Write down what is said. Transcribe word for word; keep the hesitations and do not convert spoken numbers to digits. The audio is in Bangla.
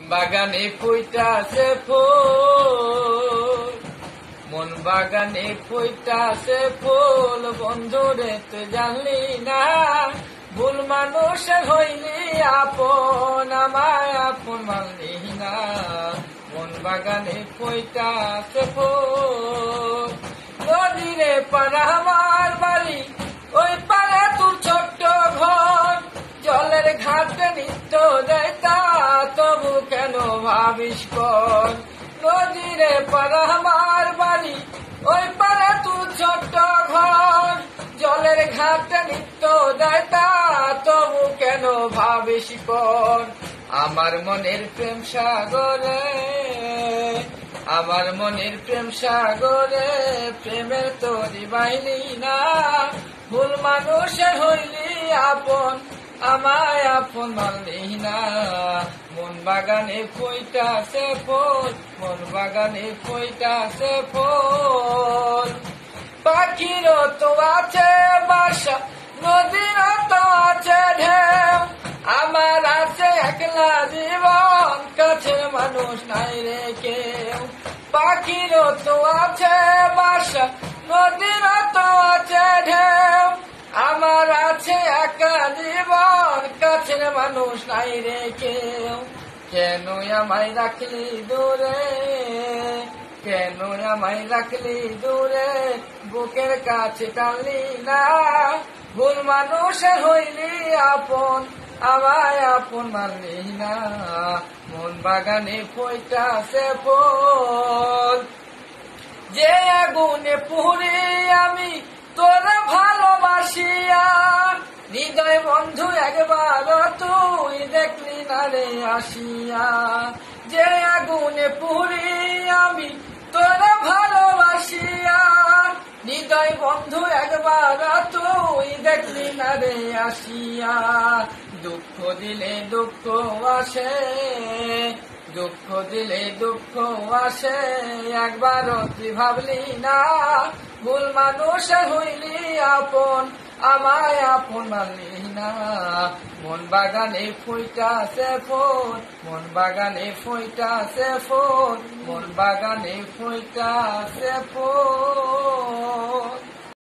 বাগানে ফুইটাছে ফুল, মন বাগানে ফুইটাছে ফুল, বন্ধুরে তুই জানলি না, ভুল মানুষের হইলি আপন, আমায় আপন মানলি না। মন বাগানে ফুইটাছে ফুল, নদীরে পাড়া আমার বাড়ি, ওই পাড়ে তোর ছোট্ট ঘর, জলের ঘাটে নিত্য দেয় তা, তবু কেন ভাবিস কর। নদীরে পাড়া আমার বাড়ি, ওই পাড়ে তোর ছোট্ট ঘর, জলের ঘাটে নিত্য দেয় তা, তবু কেন ভাবিস কর। আমার মনের প্রেম সাগরে, আমার মনের প্রেম সাগরে, প্রেমের তোরি বাইলি না, ভুল মানুষের হইলি আপন, আমায় আপন মানলি না। মন বাগানে ফুইটাছে ফুল, মন বাগানে ফুইটাছে ফুল, পাখিরও তো আছে বাসা, নদীরও তো আছে ঢেউ, আমার আছে একলা জীবন, কাছের মানুষ নাই রে কেউ। পাখিরও তো আছে বাসা, নদীরও তো আছে ঢেউ, আমার আছে একা জীবন, কাছের মানুষ নাই রে কেউ। কেন আমায় রাখলি দূরে, কেন আমায় রাখলি দূরে, বুকের কাছে টানলি না, ভুল মানুষের হইলি আপন, আমায় আপন মানলি না। মন বাগানে ফুইটাছে ফুল, যে আগুনে পুড়ে আমি তোরা ভালোবাসিয়া, হৃদয় বন্ধু একবার তুই দেখলি না রে আসিয়া। যে আগুনে পুড়ে আমি তোরা ভালোবাসিয়া, হৃদয় বন্ধু একবার তুই দেখলি না রে আসিয়া। দুঃখ দিলে দুঃখ আসে, দুঃখ দিলে দুঃখ আসে, একবারও তুই ভাবলি না, ভুল মানুষের হইলি আপন, আমায় আপন মানলি না। মন বাগানে ফুইটাছে ফুল, মন বাগানে ফুইটাছে ফুল, মন বাগানে ফুইটাছে ফুল।